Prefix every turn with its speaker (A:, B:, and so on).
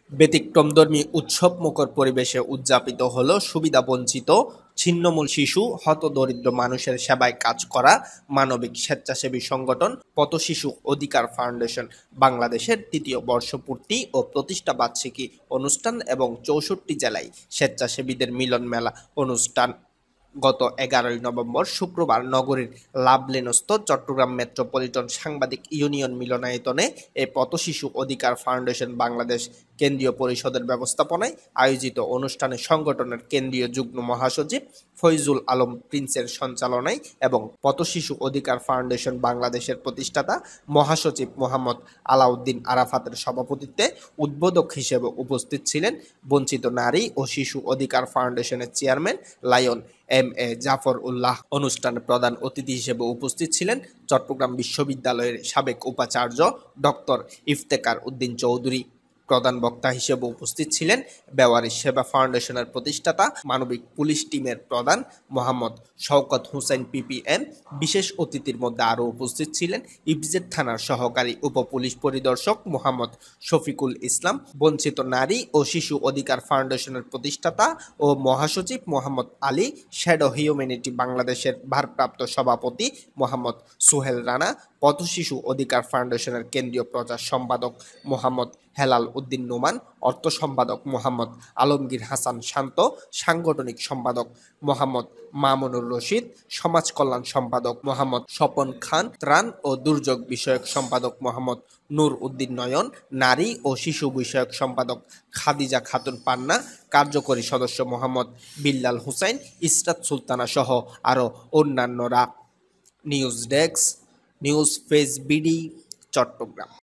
A: ব্যতিক্রমধর্মী উৎসবমুখর পরিবেশে উদযাপিত হলো সুবিধাবঞ্চিত, ছিন্নমূল শিশু, হতদরিদ্র মানুষের সেবায় কাজ করা মানবিক স্বেচ্ছাসেবী সংগঠন পথশিশু অধিকার ফাউন্ডেশন বাংলাদেশের তৃতীয় বর্ষপূর্তি ও প্রতিষ্ঠা বার্ষিকী অনুষ্ঠান এবং ৬৪ জেলায় স্বেচ্ছাসেবীদের মিলন মেলা অনুষ্ঠান গত ১১ই নভেম্বর শুক্রবার নগরীর লাভলেনস্থ চট্টগ্রাম মেট্রোপলিটন সাংবাদিক ইউনিয়ন মিলনায়তনে এই পথশিশু অধিকার ফাউন্ডেশন বাংলাদেশ কেন্দ্রীয় পরিষদের ব্যবস্থাপনায় আয়োজিত অনুষ্ঠানে সংগঠনের কেন্দ্রীয় যুগ্ম মহাসচিব ফয়জুল আলম প্রিন্সের সঞ্চালনায় এবং পথশিশু অধিকার ফাউন্ডেশন বাংলাদেশের প্রতিষ্ঠাতা মহাসচিব মোহাম্মদ আলাউদ্দিন আরাফাতের সভাপতিত্বে উদ্বোধক হিসেবে উপস্থিত ছিলেন বঞ্চিত নারী ও শিশু অধিকার ফাউন্ডেশনের chairman lion M A. Jafar Ullah. অনুষ্ঠানে প্রধান অতিথি হিসেবে উপস্থিত ছিলেন চট্টগ্রাম বিশ্ববিদ্যালয়ের সাবেক উপাচার্য ডক্টর ইফতেখার উদ্দিন চৌধুরী। প্রধান বক্তা হিসেবে উপস্থিত ছিলেন বেওয়ারিশ সেবা ফাউন্ডেশনের প্রতিষ্ঠাতা মানবিক পুলিশ টিমের প্রধান মোহাম্মদ শওকত হোসেন পিপিএম। বিশেষ অতিথির মধ্যে আরও উপস্থিত ছিলেন ইপিজেড থানার সহকারী উপপুলিশ পরিদর্শক মোহাম্মদ শফিকুল ইসলাম, বঞ্চিত নারী ও শিশু অধিকার ফাউন্ডেশনের প্রতিষ্ঠাতা ও মহাসচিব মোহাম্মদ আলী, শ্যাডো হিউম্যানিটি বাংলাদেশের ভারপ্রাপ্ত সভাপতি মোহাম্মদ সোহেল রানা, পথশিশু অধিকার ফাউন্ডেশনের কেন্দ্রীয় প্রচার সম্পাদক মোহাম্মদ হেলাল উদ্দিন নোমান, অর্থ সম্পাদক মোহাম্মদ আলমগীর হাসান শান্ত, সাংগঠনিক সম্পাদক মোহাম্মদ মামুনুর রশিদ, সমাজ কল্যাণ সম্পাদক মোহাম্মদ স্বপন খান, ত্রাণ ও দুর্যোগ বিষয়ক সম্পাদক মোহাম্মদ নূর উদ্দিন নয়ন, নারী ও শিশু বিষয়ক সম্পাদক খাদিজা খাতুন পান্না, কার্যকরী সদস্য মোহাম্মদ বিল্লাল হুসাইন, ইসরাত সুলতানা সহ আরও অন্যান্যরা। News desk, news phase BD, Chittagong.